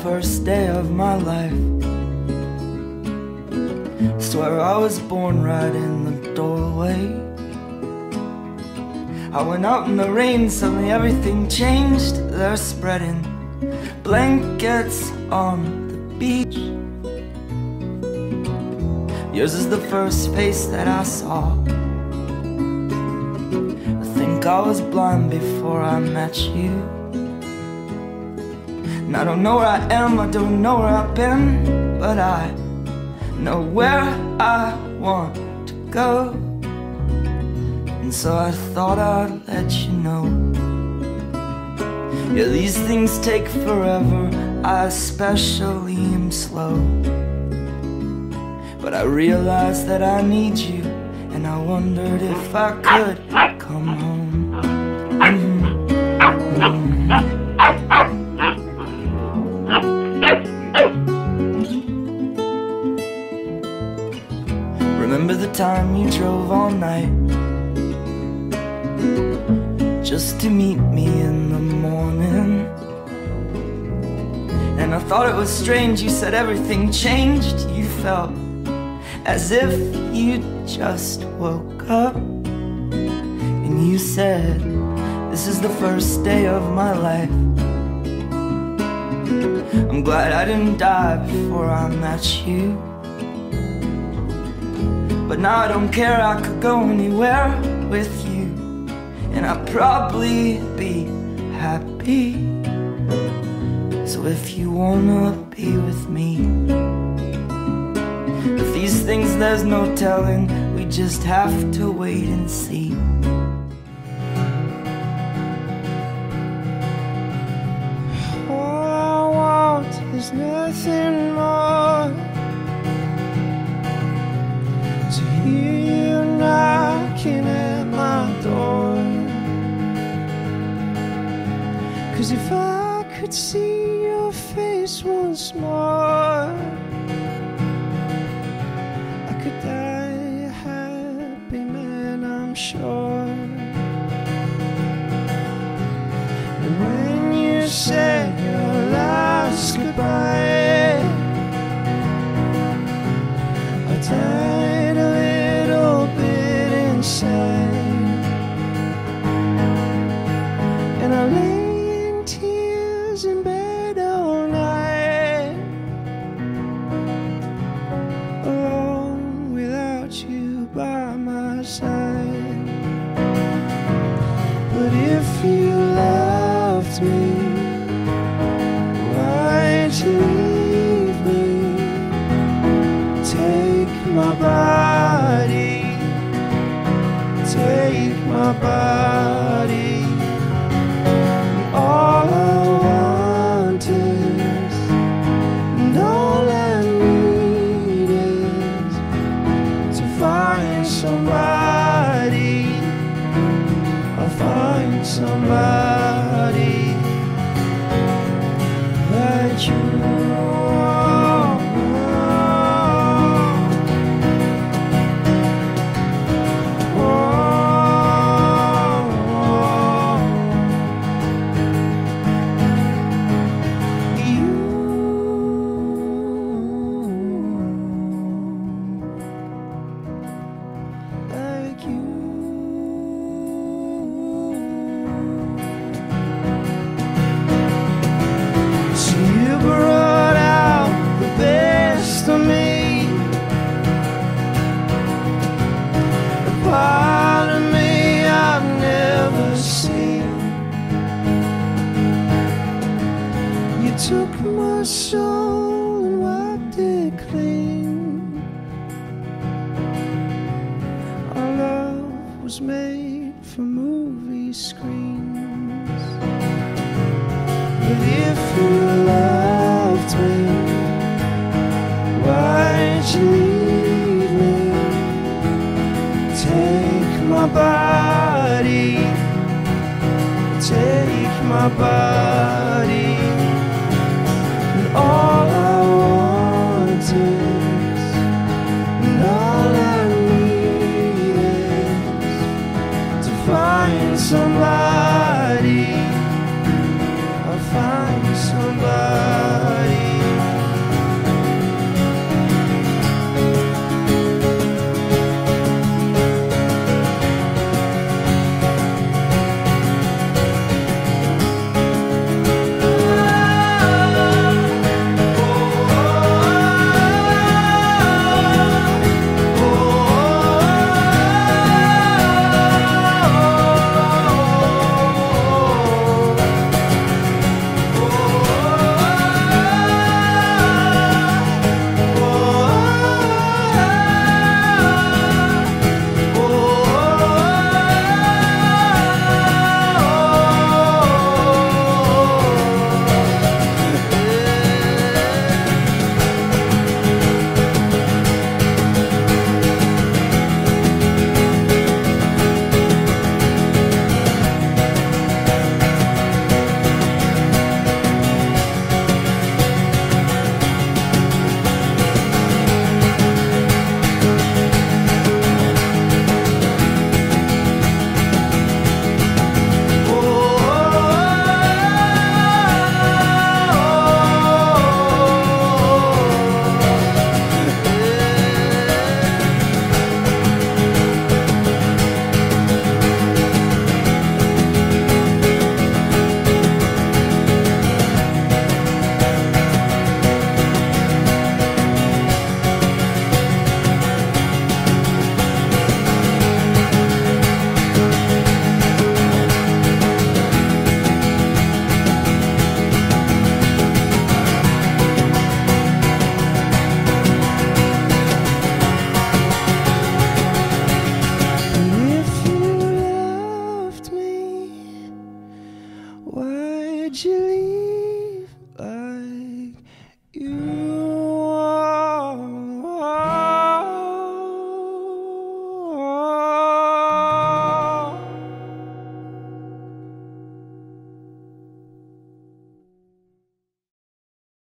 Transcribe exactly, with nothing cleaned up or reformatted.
first day of my life. Swear I was born right in the doorway. I went out in the rain, suddenly everything changed. They're spreading blankets on the beach. Yours is the first face that I saw. I think I was blind before I met you. And I don't know where I am, I don't know where I've been, but I know where I want to go. And so I thought I'd let you know. Yeah, these things take forever, I especially am slow. But I realized that I need you, and I wondered if I could come home. Mm-hmm. Remember the time you drove all night just to meet me in the morning? And I thought it was strange, you said everything changed. You felt as if you just woke up. And you said, this is the first day of my life. I'm glad I didn't die before I met you. But now I don't care, I could go anywhere with you, and I'd probably be happy. So if you wanna be with me, if these things there's no telling, we just have to wait and see. All I want is nothing more, to hear you knocking at my door. 'Cause if I could see your face once more, I could die a happy man, I'm sure. And when you said your last goodbye, I died a little bit inside, and I lay in tears in bed all night, alone without you by my side. But if you loved me, why'd you leave me? Take my body, take my body. All I want is, and all I need is to find somebody. I'll find somebody that you brought out the best of me, a part of me I've never seen. You took my soul and wiped it clean. Our love was made for movie screens. But if you loved me, why'd you leave me? Take my body, take my body. And all I want is, and all I need is to find somebody. I'll find somebody would you leave?